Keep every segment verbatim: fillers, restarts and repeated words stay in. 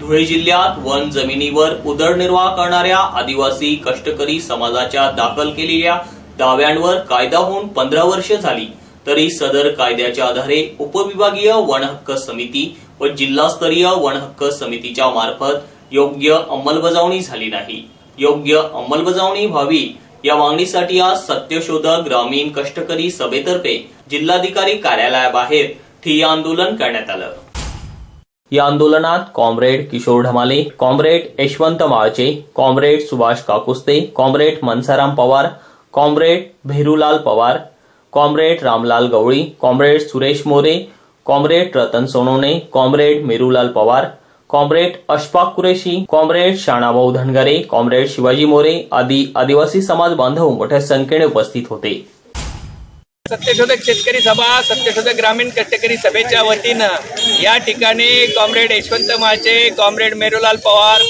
धुळे जिल्ह्यात वन जमिनीवर उदरनिर्वाह करणाऱ्या आदिवासी कष्टकरी समाजाच्या दाखल केलेल्या दाव्यांवर कायदा होऊन पंधरा वर्षे झाली तरी सदर कायद्याच्या आधारे उपविभागीय वन हक्क समिती व जिल्हास्तरीय वन हक्क समितीच्या मार्फत योग्य अंमलबजावणी झाली नाही। योग्य अंमलबजावणी व्हावी या मागणीसाठी आज सत्यशोधक ग्रामीण कष्टकरी सभेतर्फे जिल्हाधिकारी कार्यालयाबाहेर ठिय्या आंदोलन करण्यात आलं। या आंदोलनात comrade Kishor Dhamale, comrade Yashwant Malche, comrade Subhash Kakuste, comrade Mansaram Pawar, comrade Bherulal Pawar, comrade Ramlal Gawali, comrade Suresh More, comrade Ratan Sonawane, comrade Merulal Pawar, comrade Ashfaq Qureshi, comrade Shanabhau Dhangare, comrade Shivaji More आदी आदिवासी समाज बांधव मोठ्या संख्येने उपस्थित होते। सत्यशोधक शेतकरी सभा, सत्यशोधक ग्रामीण कष्टकरी सभेच्या वतीनं या ठिकाणी comrade Yashwant Malche, comrade Merulal Pawar,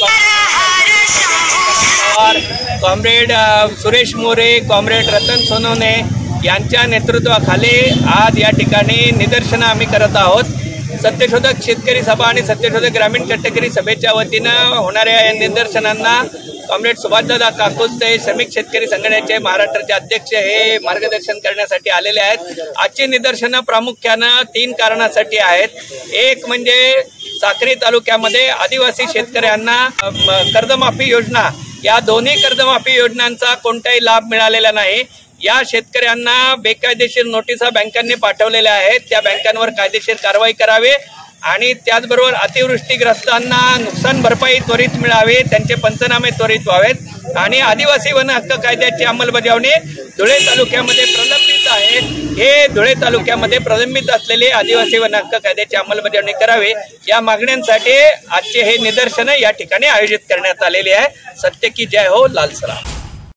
comrade Suresh More, comrade Ratan Sonawane यांच्या नेतृत्वाखाली आज या ठिकाणी निदर्शनं आम्ही करत आहोत। सत्यशोधक शेतकरी सभा आणि सत्यशोधक ग्रामीण कष्टकरी सभेच्या वतीनं होणाऱ्या या निदर्शनांना कॉम्रेड सुभाषदादा काकुस्ते, श्रमिक शेतकरी संघटनेचे महाराष्ट्राचे अध्यक्ष हे मार्गदर्शन करण्यासाठी आलेले आहेत। आजची निदर्शनं प्रामुख्यानं तीन कारणासाठी आहेत। एक म्हणजे साक्री तालुक्यामध्ये आदिवासी शेतकऱ्यांना कर्जमाफी योजना, या दोन्ही कर्जमाफी योजनांचा कोणताही लाभ मिळालेला नाही। या शेतकऱ्यांना बेकायदेशीर नोटिसा बँकांनी पाठवलेल्या आहेत, त्या बँकांवर कायदेशीर कारवाई करावी आणि त्याचबरोबर अतिवृष्टीग्रस्तांना नुकसान भरपाई त्वरित मिळावी, त्यांचे पंचनामे त्वरित व्हावेत आणि आदिवासी वन हक्क कायद्याची अंमलबजावणी धुळे तालुक्यामध्ये प्रलंबित आहे। हे धुळे तालुक्यामध्ये प्रलंबित असलेले आदिवासी वन हक्क कायद्याची अंमलबजावणी करावी या मागण्यांसाठी आजचे हे निदर्शन या ठिकाणी आयोजित करण्यात आलेले आहे। सत्य की जय हो, लाल सलाम।